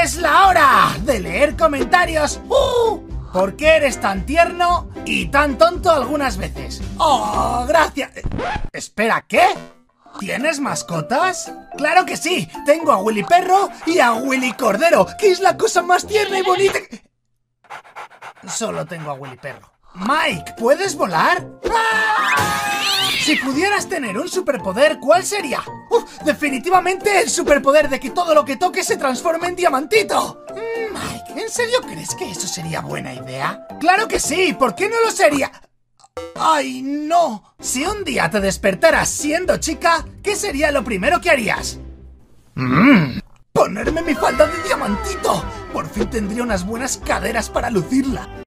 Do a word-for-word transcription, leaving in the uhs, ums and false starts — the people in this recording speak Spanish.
Es la hora de leer comentarios. ¡Uh! ¿Por qué eres tan tierno y tan tonto algunas veces? ¡Oh, gracias! Espera, ¿qué? ¿Tienes mascotas? ¡Claro que sí! Tengo a Willy Perro y a Willy Cordero, que es la cosa más tierna y bonita que... Solo tengo a Willy Perro. Mike, ¿puedes volar? ¡Ah! Si pudieras tener un superpoder, ¿cuál sería? Uf, definitivamente el superpoder de que todo lo que toque se transforme en diamantito. Mike, ¿en serio crees que eso sería buena idea? ¡Claro que sí! ¿Por qué no lo sería? ¡Ay, no! Si un día te despertaras siendo chica, ¿qué sería lo primero que harías? Mm, ponerme mi falda de diamantito. Por fin tendría unas buenas caderas para lucirla.